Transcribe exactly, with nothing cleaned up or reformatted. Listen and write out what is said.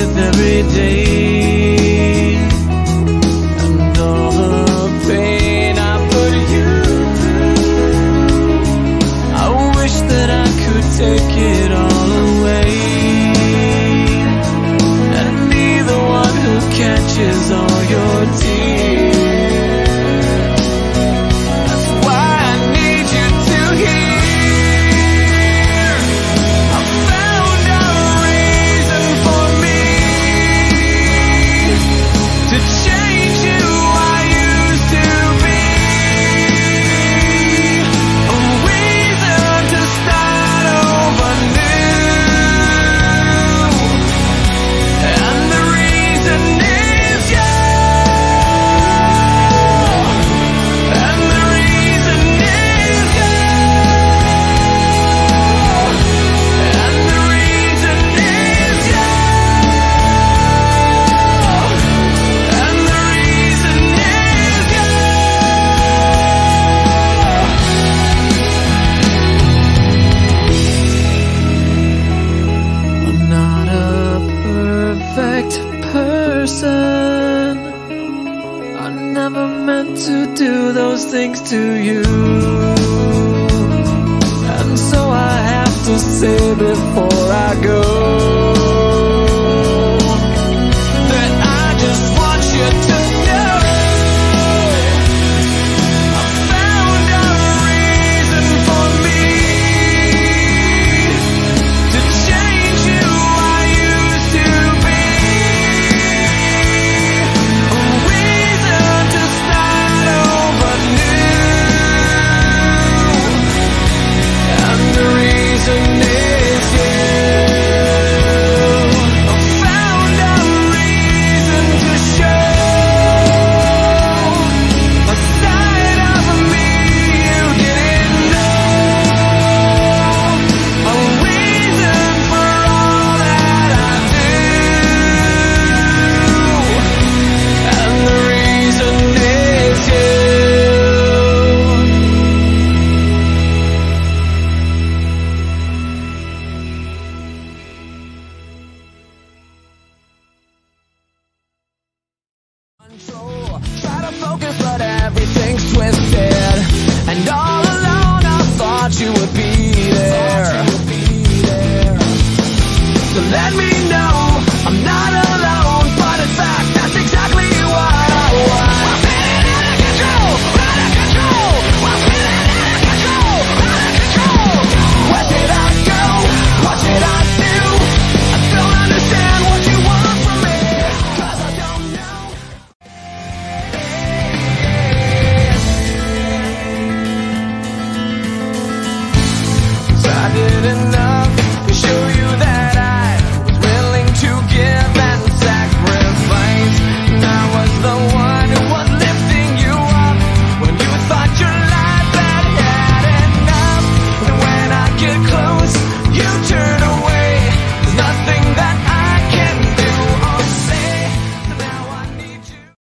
with every day, and all the pain I put you through. I wish that I could take it all away and be the one who catches all your tears. That's why I need you to hear. I found a reason for me to change who I used to be, a reason to start over new, and the reason is you, and the reason is you, and the reason is you, and the reason is you. I'm not a perfect person. I never meant to do those things to you, and so I have to say before I go that I just want you to know I found a reason for me to change who I used to be, a reason to start over new, and the reason is you. I found a reason to show a side of me you didn't know, a reason for all that I do, and the reason is you. Control, try to focus but everything's twisted, and all alone I thought you would be there. So let me know